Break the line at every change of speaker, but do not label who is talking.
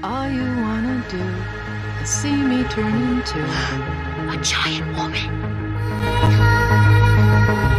All you wanna do is see me turn into
a giant woman.